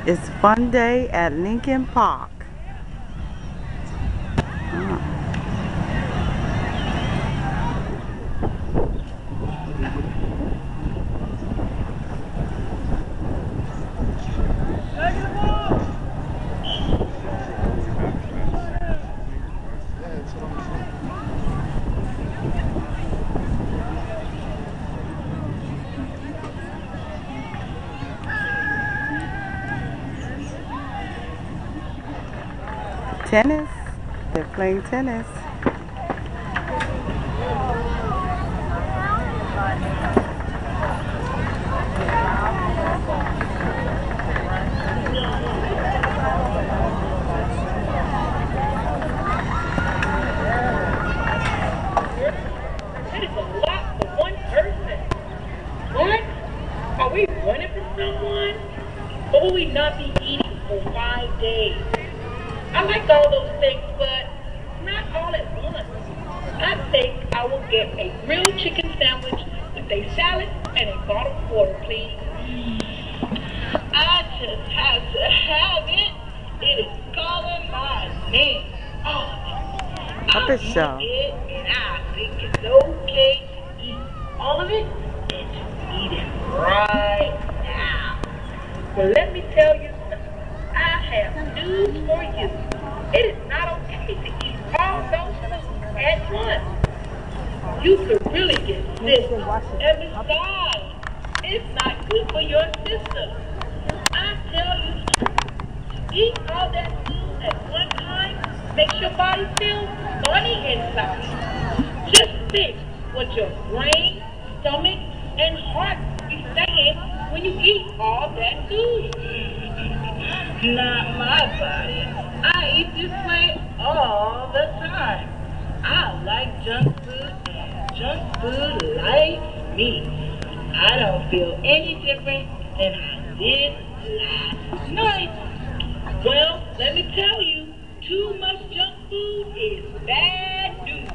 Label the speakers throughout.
Speaker 1: It's fun day at Lincoln Park. Tennis. They're playing tennis.
Speaker 2: That is a lot for one person. What? Are we running from someone? Or will we not be eating for 5 days? I like all those things, but not all at once. I think I will get a grilled chicken sandwich with a salad and a bottle of water, please. I just have to have it. It is calling my name. Oh, I want it, and I think it's okay to eat all of it and to eat it right now. But let me tell you something. I have news for you. It is not okay to eat all those foods at once. You could really get sick. And besides, it's not good for your system. I tell you, to eat all that food at one time makes your body feel funny inside. Just think what your brain, stomach, and heart be saying when you eat all that food. Not my body. I eat this way all the time. I like junk food and junk food likes me. I don't feel any different than I did last night. Well, let me tell you, too much junk food is bad news.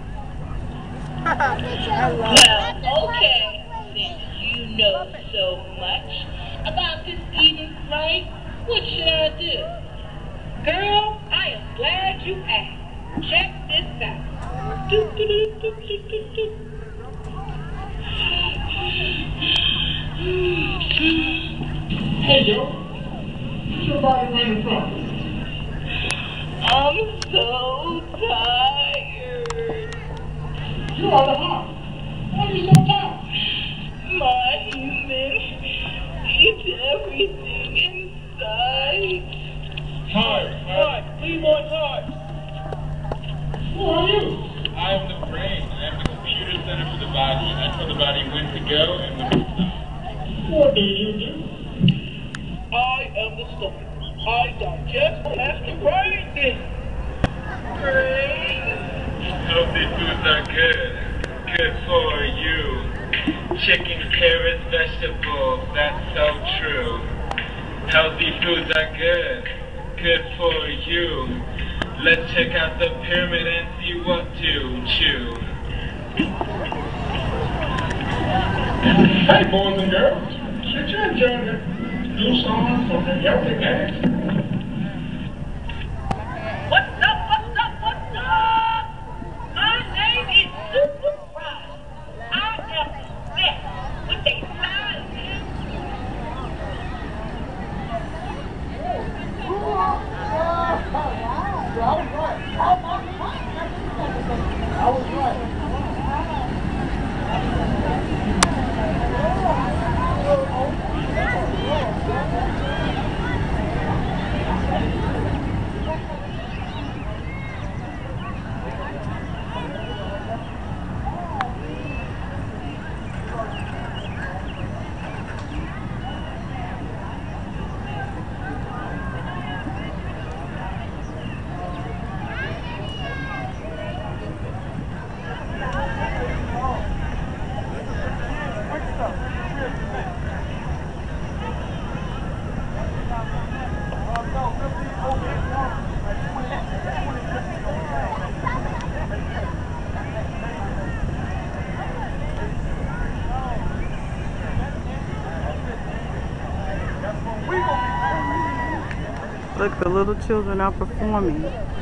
Speaker 2: Well, okay, since you know so much about this eating right, what should I do? Girl, I am glad you asked. Check this out.
Speaker 3: Hey, Joe. What's your body running from?
Speaker 2: I'm so tired.
Speaker 3: You're out of the house. Why are you so tired?
Speaker 2: My human eats everything inside.
Speaker 4: Hard. Leave on hard.
Speaker 3: Who are you?
Speaker 4: I'm the brain. I'm the computer center for the body. I tell the body when to go and when to stop.
Speaker 3: What do you do?
Speaker 2: I am the stomach. I digest after brain. Brain.
Speaker 4: Healthy foods are good. Good for you. Chicken, carrots, vegetables. That's so true. Healthy foods are good. Good for you. Let's check out the pyramid and see what to chew.
Speaker 3: Hey, boys and girls. Should you enjoy the new song from the Healthy Man?
Speaker 2: What's up? My name is Super Fry. I am obsessed with a silent.
Speaker 3: I was right.
Speaker 1: Look, the little children are performing.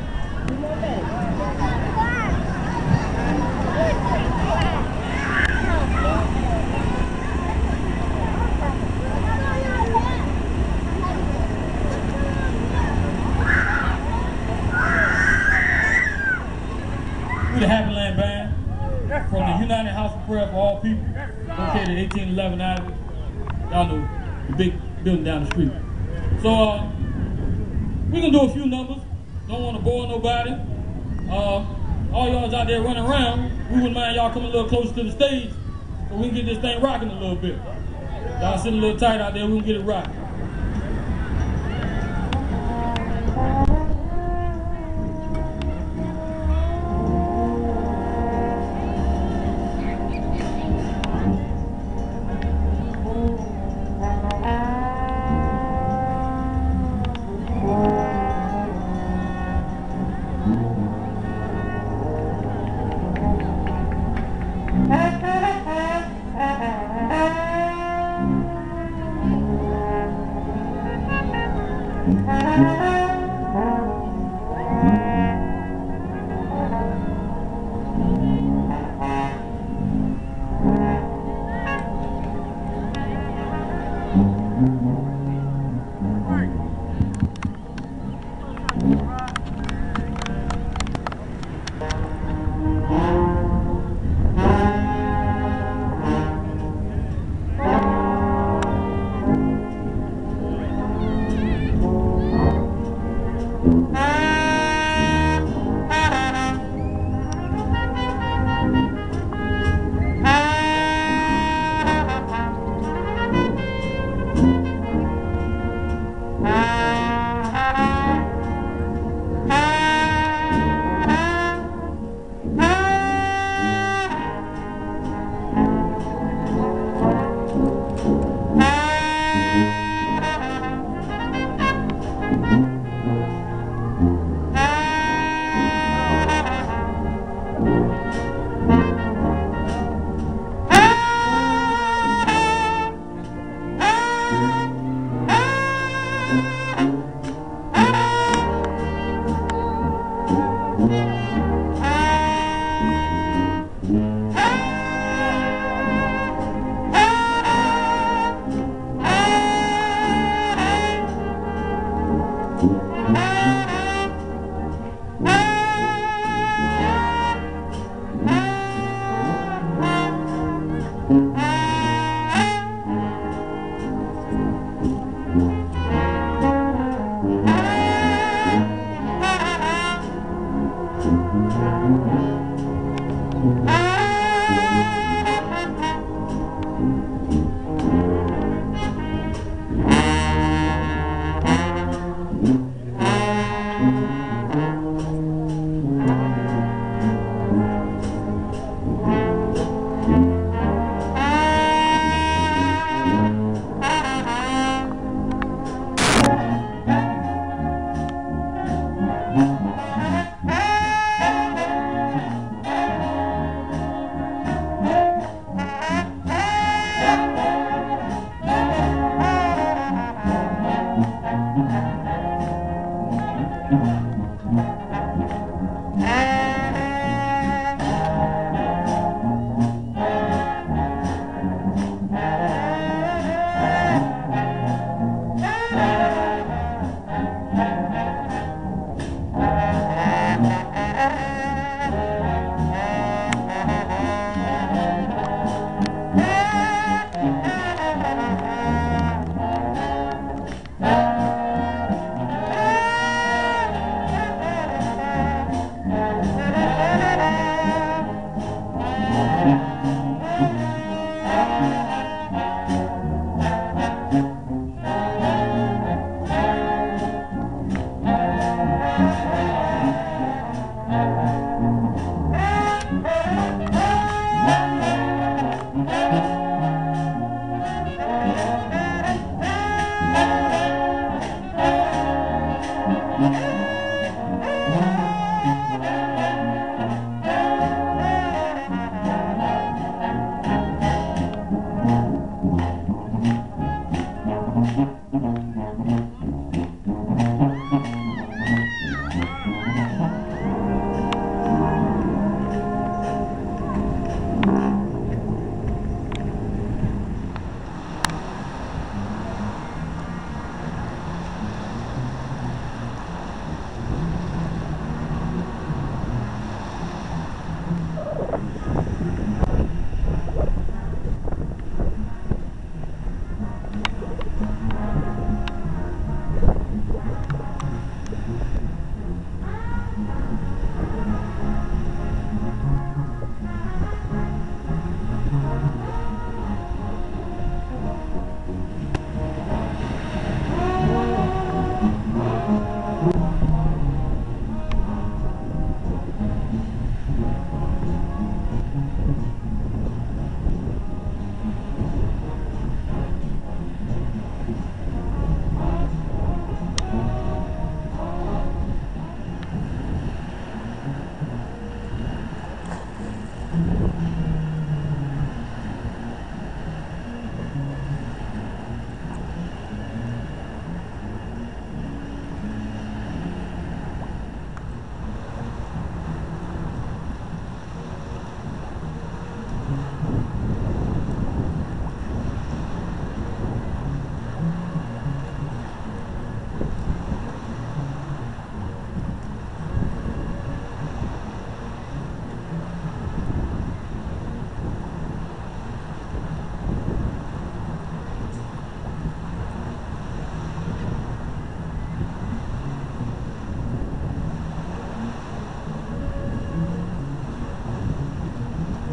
Speaker 5: We're the Happy Land Band from the United House of Prayer for All People, located at 1811 Avenue. Y'all know the big building down the street. So we're gonna do a few numbers. Don't want to bore nobody. All y'all's out there running around. We wouldn't mind y'all coming a little closer to the stage so we can get this thing rocking a little bit. Y'all sitting a little tight out there, we can get it rocking.